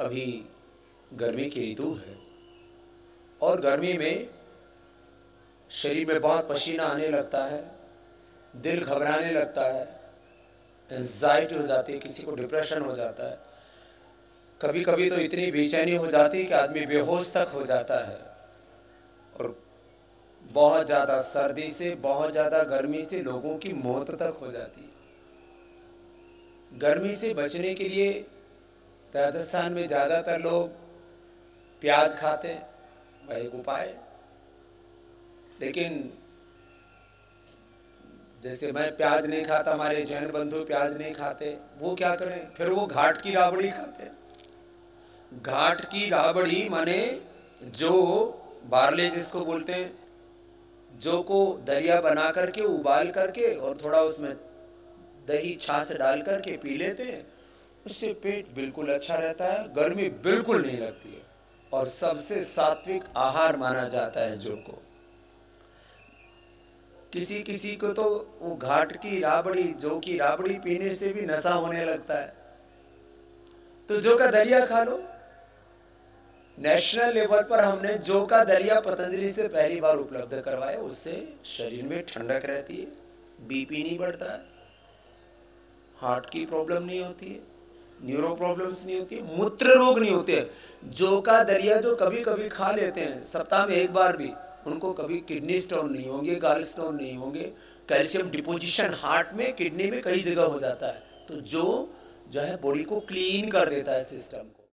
अभी गर्मी की ऋतु है और गर्मी में शरीर में बहुत पसीना आने लगता है, दिल घबराने लगता है, एंजाइटी हो जाती है, किसी को डिप्रेशन हो जाता है, कभी कभी तो इतनी बेचैनी हो जाती है कि आदमी बेहोश तक हो जाता है। और बहुत ज़्यादा सर्दी से, बहुत ज़्यादा गर्मी से लोगों की मौत तक हो जाती है। गर्मी से बचने के लिए राजस्थान में ज़्यादातर लोग प्याज खाते हैं, वह एक उपाय। लेकिन जैसे मैं प्याज नहीं खाता, हमारे जैन बंधु प्याज नहीं खाते, वो क्या करें? फिर वो घाट की राबड़ी खाते। घाट की राबड़ी माने जो बारले जिसको बोलते हैं, जो को दलिया बना करके उबाल करके और थोड़ा उसमें दही छाछ डाल करके पी लेते हैं, उससे पेट बिल्कुल अच्छा रहता है, गर्मी बिल्कुल नहीं लगती है और सबसे सात्विक आहार माना जाता है जौ को। किसी किसी को तो वो घाट की राबड़ी, जौ की राबड़ी पीने से भी नशा होने लगता है, तो जौ का दलिया खा लो। नेशनल लेवल पर हमने जौ का दलिया पतंजलि से पहली बार उपलब्ध करवाया, उससे शरीर में ठंडक रहती है, बीपी नहीं बढ़ता है, हार्ट की प्रॉब्लम नहीं होती है, न्यूरो प्रॉब्लम्स नहीं होती है, मूत्र रोग नहीं होते हैं। जौ का दलिया जो कभी कभी खा लेते हैं सप्ताह में एक बार भी, उनको कभी किडनी स्टोन नहीं होंगे, गाल स्टोन नहीं होंगे, कैल्शियम डिपोजिशन हार्ट में, किडनी में कई जगह हो जाता है। तो जो है बॉडी को क्लीन कर देता है, सिस्टम को।